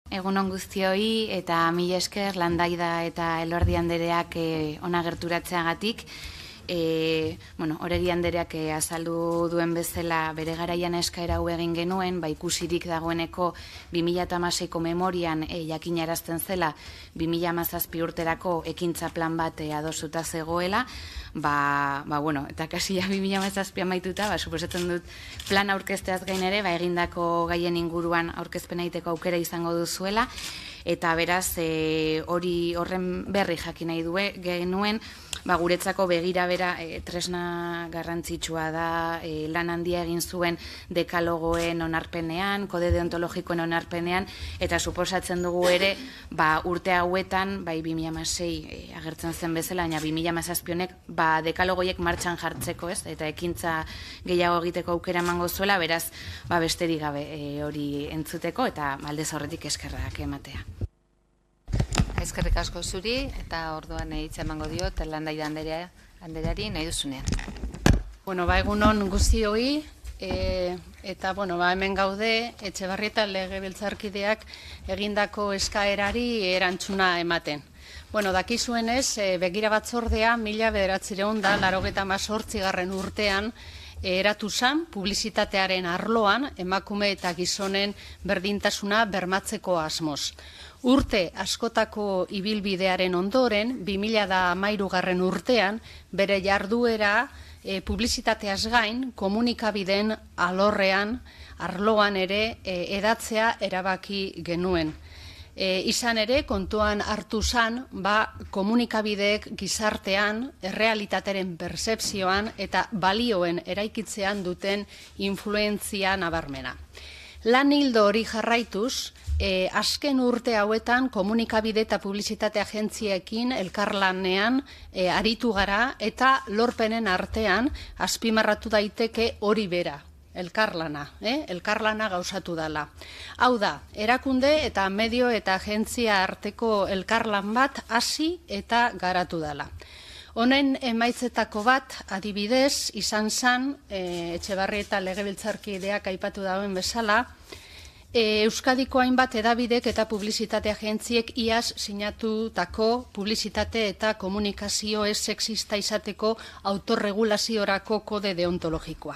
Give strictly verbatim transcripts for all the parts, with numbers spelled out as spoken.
Egunon guztioi eta mila esker Landaida eta Elordi andereak ona gerturatzeagatik. E, bueno, Oregi andereak e, azaldu duen bezala bere garaian eskaera hau egin genuen, ba ikusirik dagoeneko bi mila hamaseiko memorian e, jakinarazten zela bi mila hamazazpi urterako ekintza plan bat e, adosuta zegoela, ba, ba bueno, eta kasi ja bi mila hamazazpi amaituta, ba suposatzen dut plan aurkezteaz gain ere, ba egindako gaien inguruan aurkezpena egiteko aukera izango duzuela, eta beraz e, hori horren berri jakin nahi due genuen. Ba, guretzako begira bera e, tresna garrantzitsua da, e, lan handia egin zuen dekalogoen onarpenean, kode deontologikoen onarpenean, eta suposatzen dugu ere ba, urte hauetan, bai bi mila hamasei e, agertzen zen bezala, baina bi mila hamazazpi honek ba, dekalogoiek martxan jartzeko, ez? Eta ekintza gehiago egiteko aukera emango zuela, beraz ba, besterik gabe e, hori entzuteko, eta aldez horretik eskerrak ematea. Eskerrik asko zuri, eta orduan hitza emango diot Landaida andereari nahi duzunean. Bueno, ba, egunon guztioi, e, eta bueno, ba, hemen gaude Etxebarrieta legebiltzarkideak egindako eskaerari erantzuna ematen. Bueno, dakizuenez, e, begira batzordea mila bederatziehun eta laurogeita hemezortzigarren urtean eratu zen publizitatearen arloan emakume eta gizonen berdintasuna bermatzeko asmoz. Urte askotako ibilbidearen ondoren, bi mila hamairugarren urtean, bere jarduera e, publizitateaz gain komunikabideen alorrean, arloan ere e, edatzea erabaki genuen. E, izan ere, kontuan hartu zan, ba, komunikabideek gizartean, errealitateren pertzepzioan eta balioen eraikitzean duten influentzia nabarmena. Lan hildo hori jarraituz, e, azken urte hauetan komunikabide eta publizitate agentziekin elkarlanean e, aritu gara eta lorpenen artean azpimarratu daiteke hori bera. Elkarlana, eh? elkarlana gauzatu dela. Hau da, erakunde eta medio eta agentzia arteko elkarlan bat hasi eta garatu dela. Honen emaitzetako bat, adibidez, izan zen, e, Etxebarrieta legebiltzarkideak aipatu dauen bezala, e, Euskadiko hainbat edabidek eta publizitate agentziek iaz sinatutako publizitate eta komunikazio ez sexista izateko autorregulaziorako kode deontologikoa.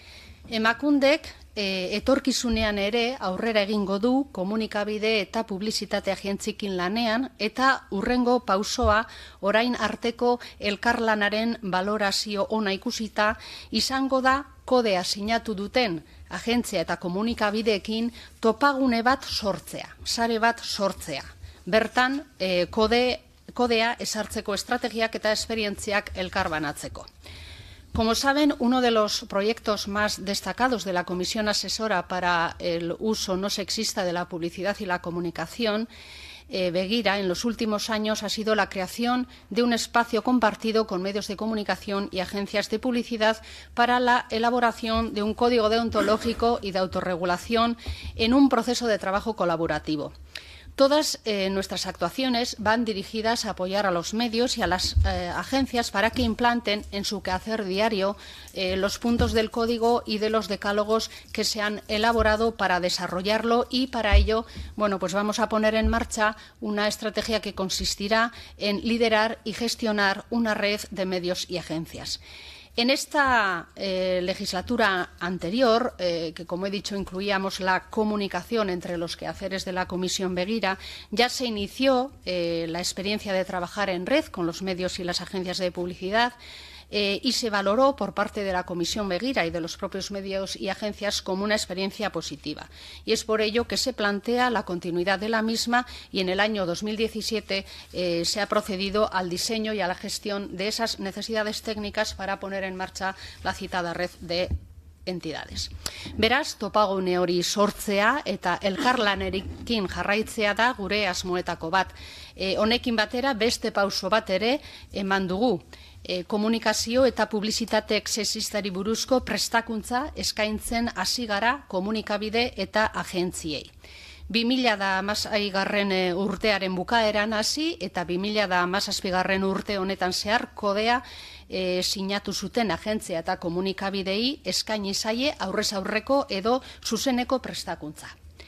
Emakundek e, etorkizunean ere aurrera egingo du komunikabide eta publizitate agentzikin lanean eta urrengo pausoa orain arteko elkarlanaren balorazio ona ikusita izango da kodea sinatu duten agentzia eta komunikabideekin topagune bat sortzea, sare bat sortzea. Bertan e, kode, kodea esartzeko estrategiak eta esperientziak elkarbanatzeko. Como saben, uno de los proyectos más destacados de la Comisión Asesora para el Uso No Sexista de la Publicidad y la Comunicación, eh, Begira, en los últimos años ha sido la creación de un espacio compartido con medios de comunicación y agencias de publicidad para la elaboración de un código deontológico y de autorregulación en un proceso de trabajo colaborativo. Todas eh, nuestras actuaciones van dirigidas a apoyar a los medios y a las eh, agencias para que implanten en su quehacer diario eh, los puntos del código y de los decálogos que se han elaborado para desarrollarlo y para ello, bueno, pues vamos a poner en marcha una estrategia que consistirá en liderar y gestionar una red de medios y agencias. En esta eh, legislatura anterior, eh, que como he dicho incluíamos la comunicación entre los quehaceres de la Comisión Begira, ya se inició eh, la experiencia de trabajar en red con los medios y las agencias de publicidad eh, y se valoró por parte de la Comisión Begira y de los propios medios y agencias como una experiencia positiva. Y es por ello que se plantea la continuidad de la misma y en el año dos mil diecisiete eh, se ha procedido al diseño y a la gestión de esas necesidades técnicas para poner en marcha la citada red de entidades. Beraz, topagune hori sortzea eta elkarlanekin jarraitzea da gure asmoetako bat. E, honekin batera beste pauso bat ere eman dugu. E, komunikazio eta publizitateek sexistari buruzko prestakuntza eskaintzen hasi gara komunikabide eta agentziei. bi mila hamaseigarren urtearen bukaeran hasi eta bi mila hamazazpigarren urte honetan zehar kodea e, sinatu zuten agentzia eta komunikabidei eskaini zaie aurrez aurreko edo zuzeneko prestakuntza.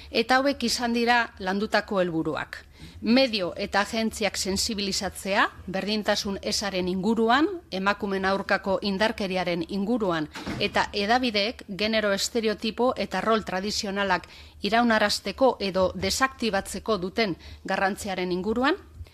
Eta hauek izan dira landutako helburuak. Medio eta agentziak sensibilizatzea, berdintasun ezaren inguruan, emakumen aurkako indarkeriaren inguruan, eta edabideek genero estereotipo eta rol tradizionalak iraunarazteko edo desaktibatzeko duten garrantziaren inguruan,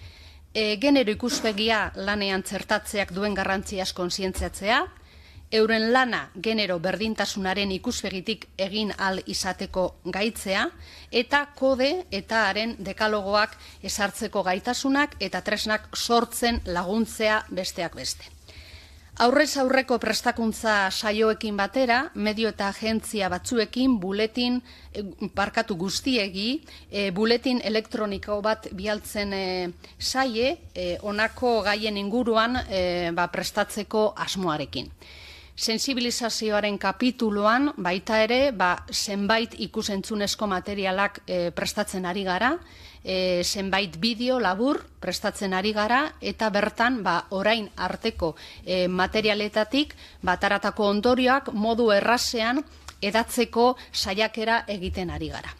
e, genero ikuspegia lanean txertatzeak duen garrantziaz kontzientziatzea, euren lana genero berdintasunaren ikuspegitik egin ahal izateko gaitzea, eta kode eta haren dekalogoak ezartzeko gaitasunak eta tresnak sortzen laguntzea besteak beste. Aurrez aurreko prestakuntza saioekin batera, medio eta agentzia batzuekin buletin, parkatu guztiegi, e, buletin elektroniko bat bialtzen e, saie, e, honako gaien inguruan e, ba, prestatzeko asmoarekin. Sensibilizazioaren kapituluan baita ere ba, zenbait ikusentzunezko materialak e, prestatzen ari gara, e, zenbait bideo labur prestatzen ari gara, eta bertan ba, orain arteko e, materialetatik bataratako ondorioak modu errazean edatzeko saiakera egiten ari gara.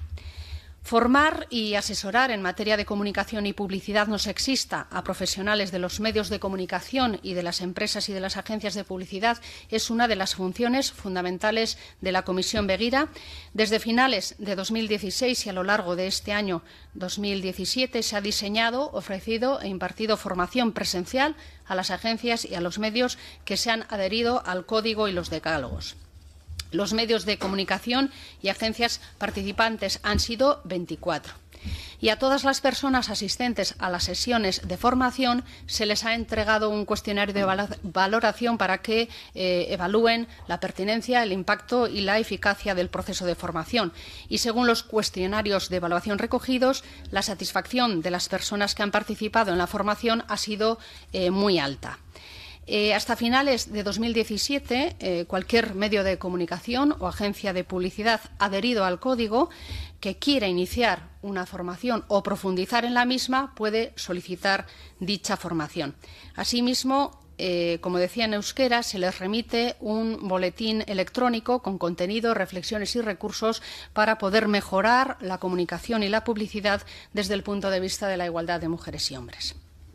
Formar y asesorar en materia de comunicación y publicidad no sexista a profesionales de los medios de comunicación y de las empresas y de las agencias de publicidad es una de las funciones fundamentales de la Comisión Begira. Desde finales de dos mil dieciséis y a lo largo de este año dos mil diecisiete se ha diseñado, ofrecido e impartido formación presencial a las agencias y a los medios que se han adherido al Código y los decálogos. Los medios de comunicación y agencias participantes han sido veinticuatro. Y a todas las personas asistentes a las sesiones de formación se les ha entregado un cuestionario de valoración para que eh, evalúen la pertinencia, el impacto y la eficacia del proceso de formación. Y según los cuestionarios de evaluación recogidos, la satisfacción de las personas que han participado en la formación ha sido eh, muy alta. Eh, hasta finales de dos mil diecisiete, eh, cualquier medio de comunicación o agencia de publicidad adherido al código que quiera iniciar una formación o profundizar en la misma puede solicitar dicha formación. Asimismo, eh, como decía en euskera, se les remite un boletín electrónico con contenido, reflexiones y recursos para poder mejorar la comunicación y la publicidad desde el punto de vista de la igualdad de mujeres y hombres.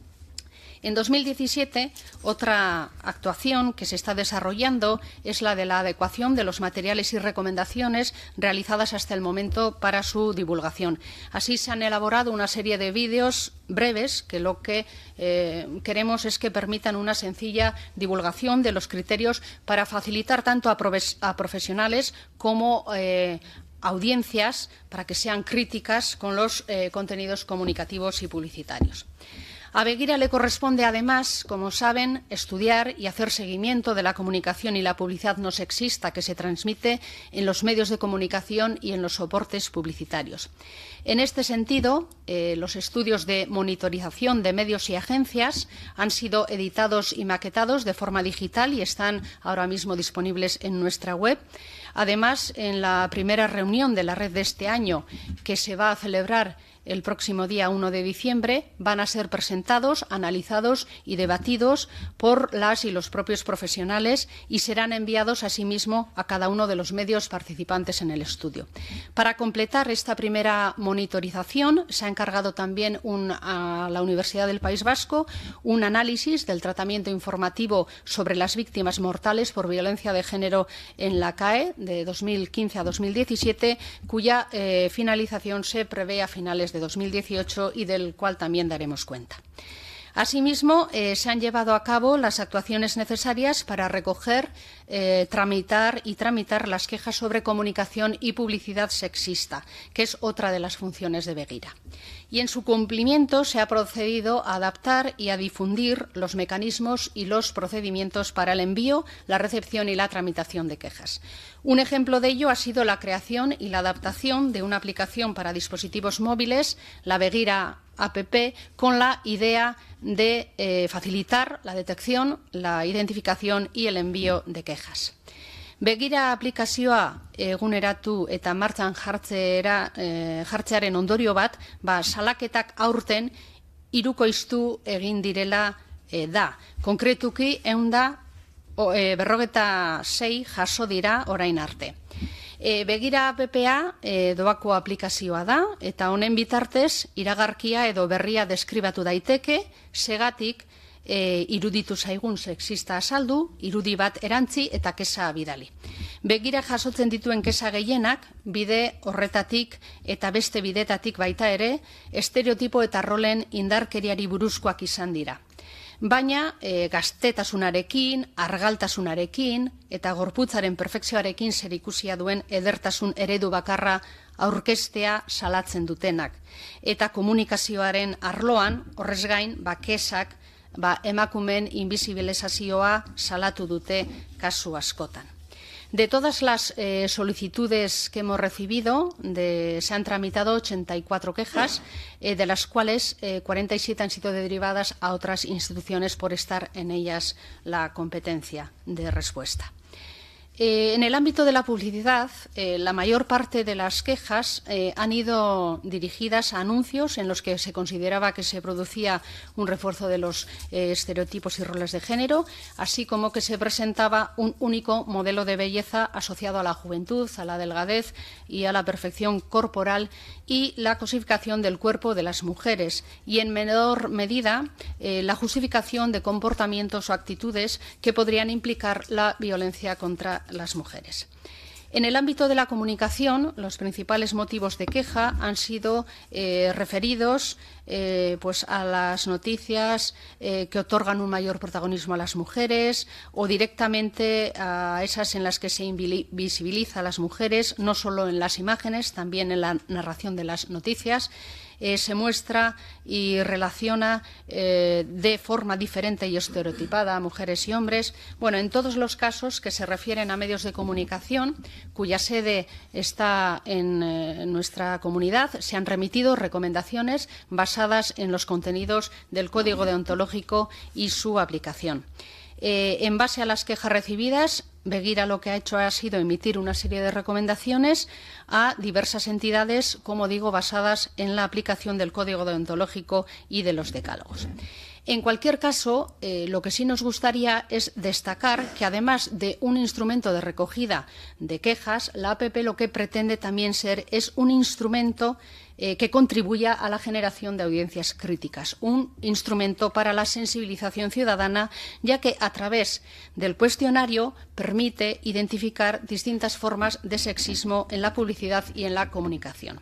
En dos mil diecisiete, otra actuación que se está desarrollando es la de la adecuación de los materiales y recomendaciones realizadas hasta el momento para su divulgación. Así se han elaborado una serie de vídeos breves que lo que eh, queremos es que permitan una sencilla divulgación de los criterios para facilitar tanto a, a profesionales como eh, audiencias para que sean críticas con los eh, contenidos comunicativos y publicitarios. A Begira le corresponde, además, como saben, estudiar y hacer seguimiento de la comunicación y la publicidad no sexista que se transmite en los medios de comunicación y en los soportes publicitarios. En este sentido, eh, los estudios de monitorización de medios y agencias han sido editados y maquetados de forma digital y están ahora mismo disponibles en nuestra web. Además, en la primera reunión de la red de este año, que se va a celebrar el próximo día uno de diciembre, van a ser presentados, analizados y debatidos por las y los propios profesionales y serán enviados asimismo a cada uno de los medios participantes en el estudio. Para completar esta primera monitorización, se ha encargado también un, a la Universidad del País Vasco un análisis del tratamiento informativo sobre las víctimas mortales por violencia de género en la C A E de dos mil quince a dos mil diecisiete, cuya eh, finalización se prevé a finales de dos mil dieciocho y del cual también daremos cuenta. Asimismo, eh, se han llevado a cabo las actuaciones necesarias para recoger, eh, tramitar y tramitar las quejas sobre comunicación y publicidad sexista, que es otra de las funciones de Begira. Y en su cumplimiento se ha procedido a adaptar y a difundir los mecanismos y los procedimientos para el envío, la recepción y la tramitación de quejas. Un ejemplo de ello ha sido la creación y la adaptación de una aplicación para dispositivos móviles, la Begira App, con la idea de eh, facilitar la detección, la identificación y el envío de quejas. Begira aplikazioa eguneratu eta martxan jartzera, eh, jartzearen ondorio bat, ba, salaketak aurten hirukoiztu egin direla eh, da. Konkretuki ehun da o, e, berrogeta sei jaso dira orain arte. E, begira A P P-a e, doako aplikazioa da, eta honen bitartez iragarkia edo berria deskribatu daiteke, segatik e, iruditu zaigun sexista azaldu, irudi bat erantzi eta kesa bidali. Begira jasotzen dituen kesa gehienak, bide horretatik eta beste bidetatik baita ere, estereotipo eta rolen indarkeriari buruzkoak izan dira. Baina e, gaztetasunarekin, argaltasunarekin eta gorputzaren perfekzioarekin zerikusia duen edertasun eredu bakarra aurkeztea salatzen dutenak. Eta komunikazioaren arloan, horrez gain, bakesak, ba, emakumeen invisibilizazioa salatu dute kasu askotan. De todas las eh, solicitudes que hemos recibido, de, se han tramitado ochenta y cuatro quejas, eh, de las cuales eh, cuarenta y siete han sido derivadas a otras instituciones por estar en ellas la competencia de respuesta. Eh, en el ámbito de la publicidad, eh, la mayor parte de las quejas eh, han ido dirigidas a anuncios en los que se consideraba que se producía un refuerzo de los eh, estereotipos y roles de género, así como que se presentaba un único modelo de belleza asociado a la juventud, a la delgadez y a la perfección corporal y la cosificación del cuerpo de las mujeres y, en menor medida, eh, la justificación de comportamientos o actitudes que podrían implicar la violencia contra las mujeres. En el ámbito de la comunicación, los principales motivos de queja han sido eh, referidos eh, pues a las noticias eh, que otorgan un mayor protagonismo a las mujeres o directamente a esas en las que se invisibiliza a las mujeres, no solo en las imágenes, también en la narración de las noticias. Eh, se muestra y relaciona eh, de forma diferente y estereotipada a mujeres y hombres. Bueno, en todos los casos que se refieren a medios de comunicación, cuya sede está en eh, nuestra comunidad, se han remitido recomendaciones basadas en los contenidos del Código Deontológico y su aplicación. Eh, en base a las quejas recibidas, Begira lo que ha hecho ha sido emitir una serie de recomendaciones a diversas entidades, como digo, basadas en la aplicación del Código Deontológico y de los decálogos. En cualquier caso, eh, lo que sí nos gustaría es destacar que, además de un instrumento de recogida de quejas, la A P P lo que pretende también ser es un instrumento eh, que contribuya a la generación de audiencias críticas, un instrumento para la sensibilización ciudadana, ya que a través del cuestionario permite identificar distintas formas de sexismo en la publicidad y en la comunicación.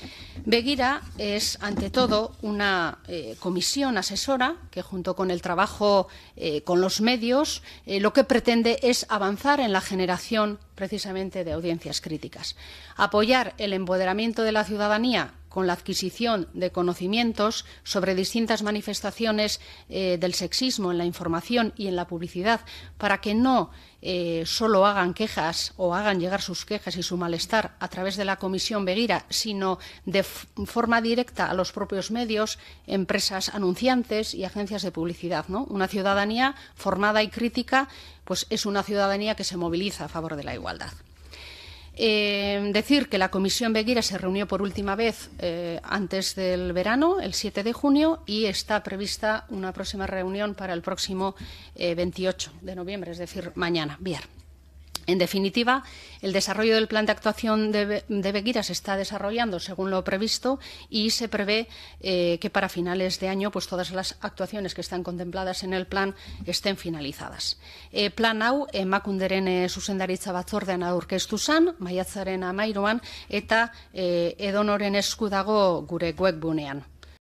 Begira es, ante todo, una eh, comisión asesora que, junto con el trabajo eh, con los medios, eh, lo que pretende es avanzar en la generación precisamente de audiencias críticas, apoyar el empoderamiento de la ciudadanía con la adquisición de conocimientos sobre distintas manifestaciones eh, del sexismo en la información y en la publicidad, para que no eh, solo hagan quejas o hagan llegar sus quejas y su malestar a través de la Comisión Begira, sino de forma directa a los propios medios, empresas anunciantes y agencias de publicidad, ¿no? Una ciudadanía formada y crítica, pues es una ciudadanía que se moviliza a favor de la igualdad. Eh, decir que la Comisión Begira se reunió por última vez eh, antes del verano, el siete de junio, y está prevista una próxima reunión para el próximo eh, veintiocho de noviembre, es decir, mañana, viernes. En definitiva, el desarrollo del plan de actuación de, de Begira se está desarrollando según lo previsto y se prevé eh, que para finales de año pues, todas las actuaciones que están contempladas en el plan estén finalizadas. Eh, plan hau emakunderen eh, zuzendaritza batzordean aurkeztu zen, maiatzaren hamairuan, eta eh, edonoren esku dago gure webgunean.